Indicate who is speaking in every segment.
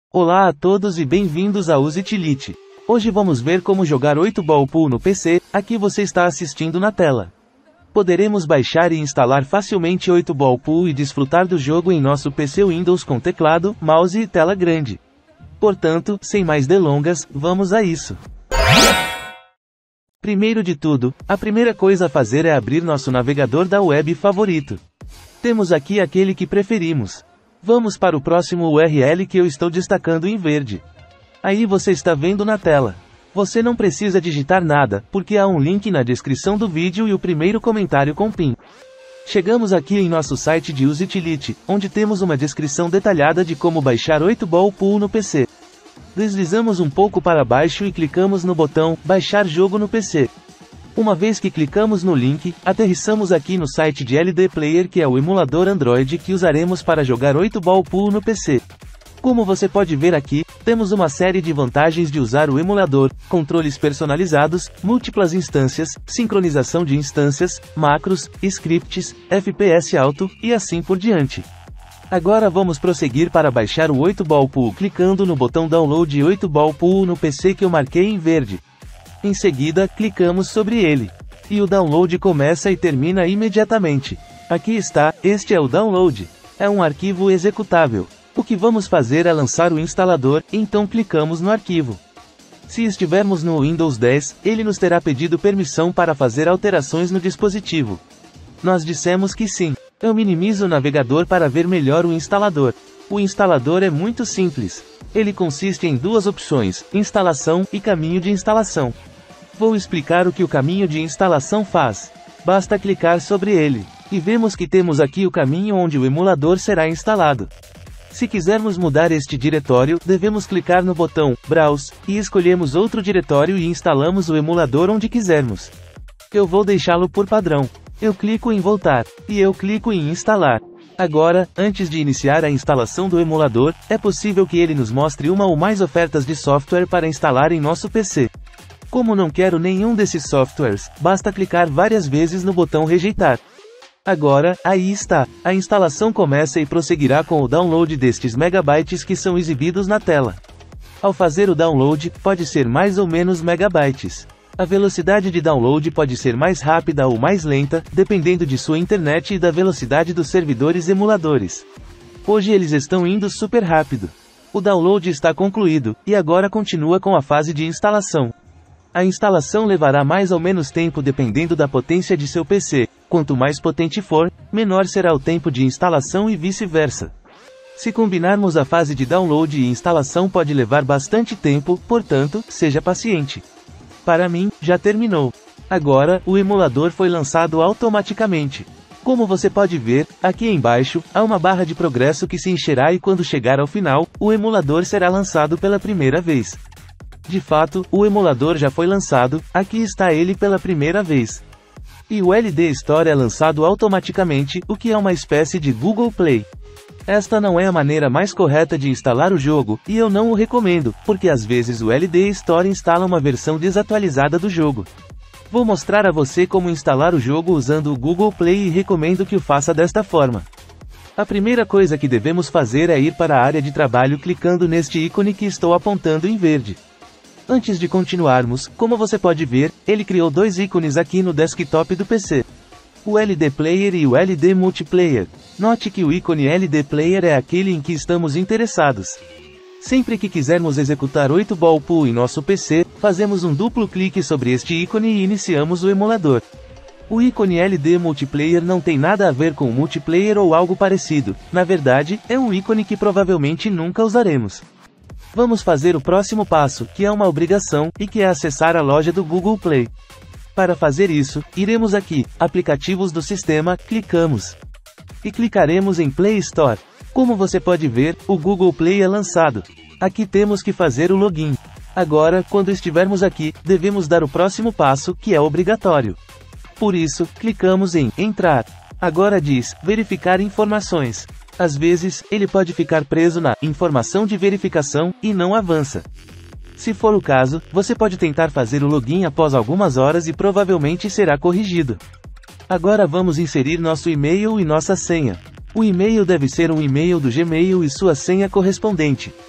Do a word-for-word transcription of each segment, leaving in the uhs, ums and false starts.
Speaker 1: Olá a todos e bem-vindos a Usitility. Hoje vamos ver como jogar oito ball Pool no P C, aqui você está assistindo na tela. Poderemos baixar e instalar facilmente oito ball Pool e desfrutar do jogo em nosso P C Windows com teclado, mouse e tela grande. Portanto, sem mais delongas, vamos a isso. Primeiro de tudo, a primeira coisa a fazer é abrir nosso navegador da web favorito. Temos aqui aquele que preferimos. Vamos para o próximo U R L que eu estou destacando em verde. Aí você está vendo na tela. Você não precisa digitar nada, porque há um link na descrição do vídeo e o primeiro comentário com pin. Chegamos aqui em nosso site de Usitility, onde temos uma descrição detalhada de como baixar oito ball Pool no P C. Deslizamos um pouco para baixo e clicamos no botão Baixar jogo no P C. Uma vez que clicamos no link, aterrissamos aqui no site de L D Player, que é o emulador Android que usaremos para jogar oito ball Pool no P C. Como você pode ver aqui, temos uma série de vantagens de usar o emulador: controles personalizados, múltiplas instâncias, sincronização de instâncias, macros, scripts, F P S alto, e assim por diante. Agora vamos prosseguir para baixar o oito ball Pool clicando no botão Download oito ball Pool no P C que eu marquei em verde. Em seguida, clicamos sobre ele. E o download começa e termina imediatamente. Aqui está, este é o download. É um arquivo executável. O que vamos fazer é lançar o instalador, então clicamos no arquivo. Se estivermos no Windows dez, ele nos terá pedido permissão para fazer alterações no dispositivo. Nós dissemos que sim. Eu minimizo o navegador para ver melhor o instalador. O instalador é muito simples. Ele consiste em duas opções, instalação e caminho de instalação. Vou explicar o que o caminho de instalação faz. Basta clicar sobre ele. E vemos que temos aqui o caminho onde o emulador será instalado. Se quisermos mudar este diretório, devemos clicar no botão Browse, e escolhemos outro diretório e instalamos o emulador onde quisermos. Eu vou deixá-lo por padrão. Eu clico em Voltar. E eu clico em Instalar. Agora, antes de iniciar a instalação do emulador, é possível que ele nos mostre uma ou mais ofertas de software para instalar em nosso P C. Como não quero nenhum desses softwares, basta clicar várias vezes no botão Rejeitar. Agora, aí está. A instalação começa e prosseguirá com o download destes megabytes que são exibidos na tela. Ao fazer o download, pode ser mais ou menos megabytes. A velocidade de download pode ser mais rápida ou mais lenta, dependendo de sua internet e da velocidade dos servidores emuladores. Hoje eles estão indo super rápido. O download está concluído, e agora continua com a fase de instalação. A instalação levará mais ou menos tempo dependendo da potência de seu P C. Quanto mais potente for, menor será o tempo de instalação e vice-versa. Se combinarmos, a fase de download e instalação pode levar bastante tempo, portanto, seja paciente. Para mim, já terminou. Agora, o emulador foi lançado automaticamente. Como você pode ver, aqui embaixo, há uma barra de progresso que se encherá e quando chegar ao final, o emulador será lançado pela primeira vez. De fato, o emulador já foi lançado, aqui está ele pela primeira vez. E o L D Store é lançado automaticamente, o que é uma espécie de Google Play. Esta não é a maneira mais correta de instalar o jogo, e eu não o recomendo, porque às vezes o L D Store instala uma versão desatualizada do jogo. Vou mostrar a você como instalar o jogo usando o Google Play e recomendo que o faça desta forma. A primeira coisa que devemos fazer é ir para a área de trabalho clicando neste ícone que estou apontando em verde. Antes de continuarmos, como você pode ver, ele criou dois ícones aqui no desktop do P C. O L D Player e o L D Multiplayer. Note que o ícone L D Player é aquele em que estamos interessados. Sempre que quisermos executar oito ball Pool em nosso P C, fazemos um duplo clique sobre este ícone e iniciamos o emulador. O ícone L D Multiplayer não tem nada a ver com multiplayer ou algo parecido. Na verdade, é um ícone que provavelmente nunca usaremos. Vamos fazer o próximo passo, que é uma obrigação, e que é acessar a loja do Google Play. Para fazer isso, iremos aqui, Aplicativos do Sistema, clicamos. E clicaremos em Play Store. Como você pode ver, o Google Play é lançado. Aqui temos que fazer o login. Agora, quando estivermos aqui, devemos dar o próximo passo, que é obrigatório. Por isso, clicamos em Entrar. Agora diz, Verificar informações. Às vezes, ele pode ficar preso na informação de verificação, e não avança. Se for o caso, você pode tentar fazer o login após algumas horas e provavelmente será corrigido. Agora vamos inserir nosso e-mail e nossa senha. O e-mail deve ser um e-mail do Gmail e sua senha correspondente.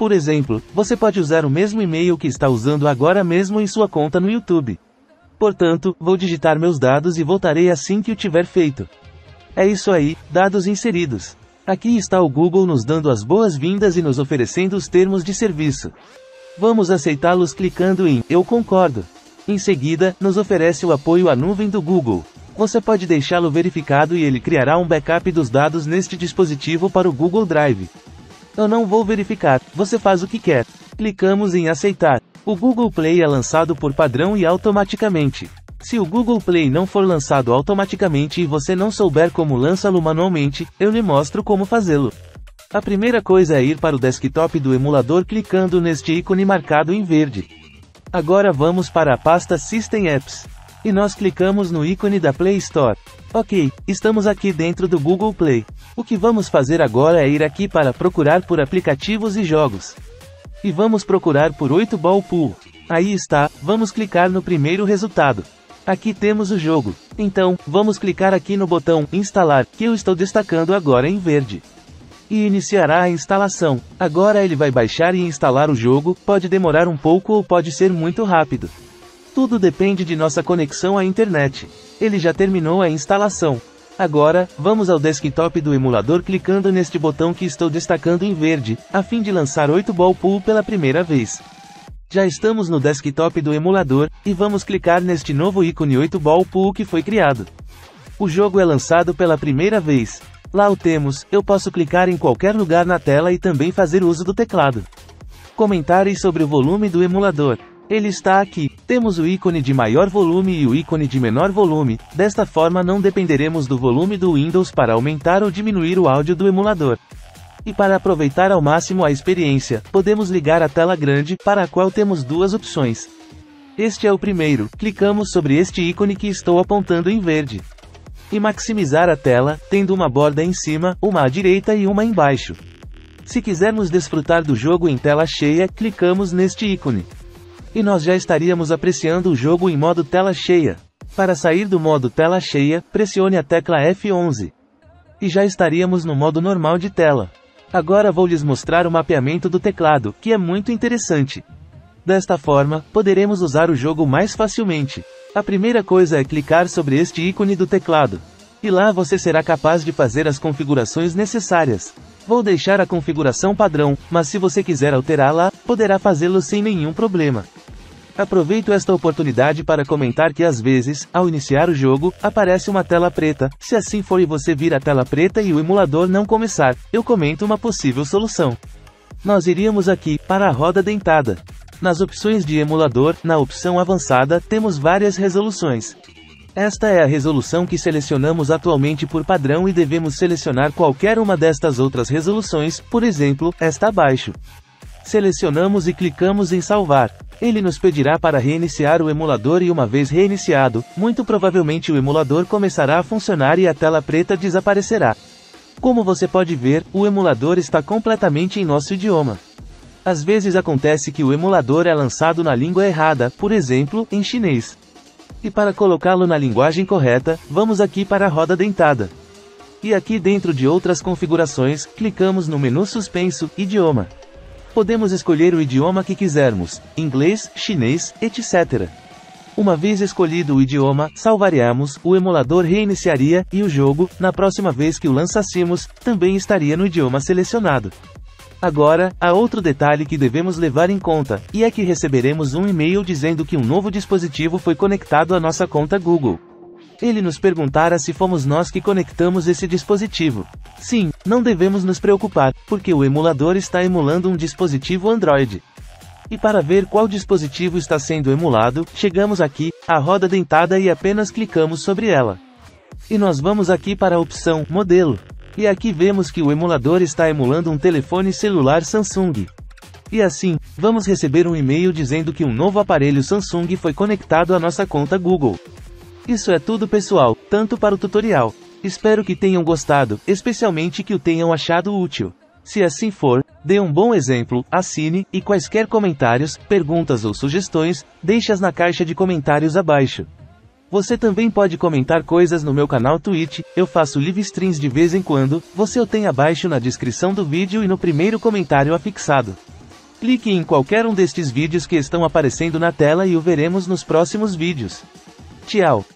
Speaker 1: Por exemplo, você pode usar o mesmo e-mail que está usando agora mesmo em sua conta no YouTube. Portanto, vou digitar meus dados e voltarei assim que o tiver feito. É isso aí, dados inseridos. Aqui está o Google nos dando as boas-vindas e nos oferecendo os termos de serviço. Vamos aceitá-los clicando em Eu concordo. Em seguida, nos oferece o apoio à nuvem do Google. Você pode deixá-lo verificado e ele criará um backup dos dados neste dispositivo para o Google Drive. Eu não vou verificar, você faz o que quer. Clicamos em Aceitar. O Google Play é lançado por padrão e automaticamente. Se o Google Play não for lançado automaticamente e você não souber como lançá-lo manualmente, eu lhe mostro como fazê-lo. A primeira coisa é ir para o desktop do emulador clicando neste ícone marcado em verde. Agora vamos para a pasta System Apps. E nós clicamos no ícone da Play Store. Ok, estamos aqui dentro do Google Play. O que vamos fazer agora é ir aqui para procurar por aplicativos e jogos. E vamos procurar por oito Ball Pool. Aí está, vamos clicar no primeiro resultado. Aqui temos o jogo. Então, vamos clicar aqui no botão Instalar, que eu estou destacando agora em verde. E iniciará a instalação. Agora ele vai baixar e instalar o jogo, pode demorar um pouco ou pode ser muito rápido. Tudo depende de nossa conexão à internet. Ele já terminou a instalação. Agora, vamos ao desktop do emulador clicando neste botão que estou destacando em verde, a fim de lançar oito Ball Pool pela primeira vez. Já estamos no desktop do emulador, e vamos clicar neste novo ícone oito Ball Pool que foi criado. O jogo é lançado pela primeira vez. Lá o temos, eu posso clicar em qualquer lugar na tela e também fazer uso do teclado. Comentários sobre o volume do emulador. Ele está aqui. Temos o ícone de maior volume e o ícone de menor volume, desta forma não dependeremos do volume do Windows para aumentar ou diminuir o áudio do emulador. E para aproveitar ao máximo a experiência, podemos ligar a tela grande, para a qual temos duas opções. Este é o primeiro, clicamos sobre este ícone que estou apontando em verde. E maximizar a tela, tendo uma borda em cima, uma à direita e uma embaixo. Se quisermos desfrutar do jogo em tela cheia, clicamos neste ícone. E nós já estaríamos apreciando o jogo em modo tela cheia. Para sair do modo tela cheia, pressione a tecla F onze. E já estaríamos no modo normal de tela. Agora vou lhes mostrar o mapeamento do teclado, que é muito interessante. Desta forma, poderemos usar o jogo mais facilmente. A primeira coisa é clicar sobre este ícone do teclado. E lá você será capaz de fazer as configurações necessárias. Vou deixar a configuração padrão, mas se você quiser alterá-la, poderá fazê-lo sem nenhum problema. Aproveito esta oportunidade para comentar que às vezes, ao iniciar o jogo, aparece uma tela preta. Se assim for e você vir a tela preta e o emulador não começar, eu comento uma possível solução. Nós iríamos aqui, para a roda dentada. Nas opções de emulador, na opção avançada, temos várias resoluções. Esta é a resolução que selecionamos atualmente por padrão e devemos selecionar qualquer uma destas outras resoluções, por exemplo, esta abaixo. Selecionamos e clicamos em salvar. Ele nos pedirá para reiniciar o emulador e uma vez reiniciado, muito provavelmente o emulador começará a funcionar e a tela preta desaparecerá. Como você pode ver, o emulador está completamente em nosso idioma. Às vezes acontece que o emulador é lançado na língua errada, por exemplo, em chinês. E para colocá-lo na linguagem correta, vamos aqui para a roda dentada. E aqui dentro de outras configurações, clicamos no menu suspenso, idioma. Podemos escolher o idioma que quisermos, inglês, chinês, etcétera. Uma vez escolhido o idioma, salvaríamos, o emulador reiniciaria, e o jogo, na próxima vez que o lançássemos, também estaria no idioma selecionado. Agora, há outro detalhe que devemos levar em conta, e é que receberemos um e-mail dizendo que um novo dispositivo foi conectado à nossa conta Google. Ele nos perguntará se fomos nós que conectamos esse dispositivo. Sim, não devemos nos preocupar, porque o emulador está emulando um dispositivo Android. E para ver qual dispositivo está sendo emulado, chegamos aqui, à roda dentada e apenas clicamos sobre ela. E nós vamos aqui para a opção Modelo. E aqui vemos que o emulador está emulando um telefone celular Samsung. E assim, vamos receber um e-mail dizendo que um novo aparelho Samsung foi conectado à nossa conta Google. Isso é tudo pessoal, tanto para o tutorial. Espero que tenham gostado, especialmente que o tenham achado útil. Se assim for, dê um bom exemplo, assine, e quaisquer comentários, perguntas ou sugestões, deixe-as na caixa de comentários abaixo. Você também pode comentar coisas no meu canal Twitch, eu faço live streams de vez em quando, você o tem abaixo na descrição do vídeo e no primeiro comentário afixado. Clique em qualquer um destes vídeos que estão aparecendo na tela e o veremos nos próximos vídeos. Tchau!